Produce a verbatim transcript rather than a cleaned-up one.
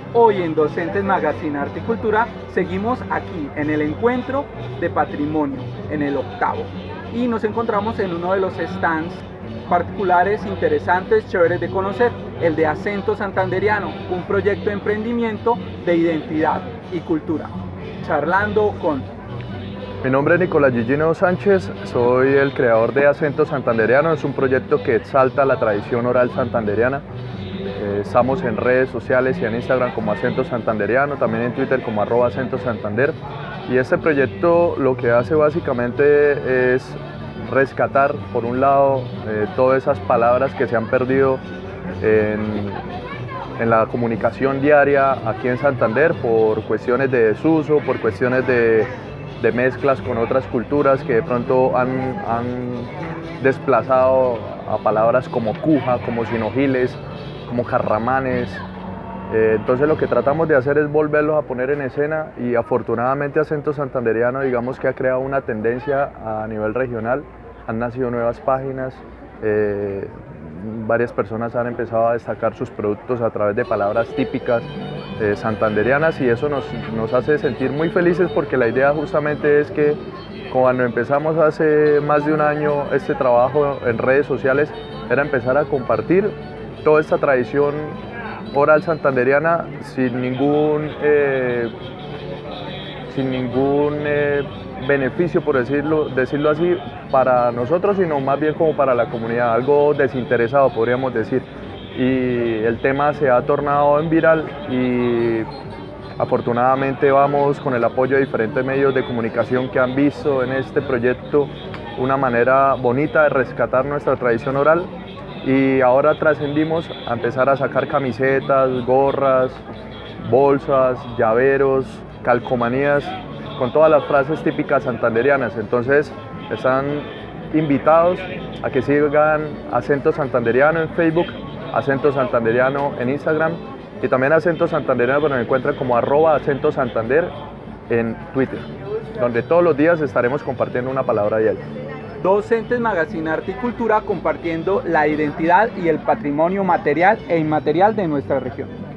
Hoy en Docentes Magazine Arte y Cultura seguimos aquí en el encuentro de patrimonio, en el octavo, y nos encontramos en uno de los stands particulares, interesantes, chéveres de conocer, el de Acento Santanderiano, un proyecto de emprendimiento de identidad y cultura. Charlando con... Mi nombre es Nicolás Gigino Sánchez, soy el creador de Acento Santanderiano. Es un proyecto que exalta la tradición oral santanderiana. Eh, estamos en redes sociales y en Instagram como Acento Santanderiano, también en Twitter como arroba Acento Santander. Y este proyecto lo que hace básicamente es rescatar, por un lado, eh, todas esas palabras que se han perdido en, en la comunicación diaria aquí en Santander por cuestiones de desuso, por cuestiones de, de mezclas con otras culturas que de pronto han, han desplazado a palabras como cuja, como sinogiles, como carramanes. Eh, entonces lo que tratamos de hacer es volverlos a poner en escena, y afortunadamente Acento Santanderiano, digamos que ha creado una tendencia a nivel regional. Han nacido nuevas páginas, eh, varias personas han empezado a destacar sus productos a través de palabras típicas eh, santanderianas, y eso nos, nos hace sentir muy felices, porque la idea justamente es que cuando empezamos hace más de un año este trabajo en redes sociales era empezar a compartir toda esta tradición oral santanderiana sin ningún, eh, sin ningún eh, beneficio, por decirlo, decirlo así, para nosotros, sino más bien como para la comunidad, algo desinteresado, podríamos decir. Y el tema se ha tornado en viral, y afortunadamente vamos con el apoyo de diferentes medios de comunicación que han visto en este proyecto una manera bonita de rescatar nuestra tradición oral. Y ahora trascendimos a empezar a sacar camisetas, gorras, bolsas, llaveros, calcomanías con todas las frases típicas santanderianas. Entonces están invitados a que sigan Acento Santanderiano en Facebook, Acento Santanderiano en Instagram, y también Acento Santanderiano, pero me encuentran como arroba Acento Santander en Twitter, donde todos los días estaremos compartiendo una palabra diaria. Docentes Magazine Arte y Cultura, compartiendo la identidad y el patrimonio material e inmaterial de nuestra región.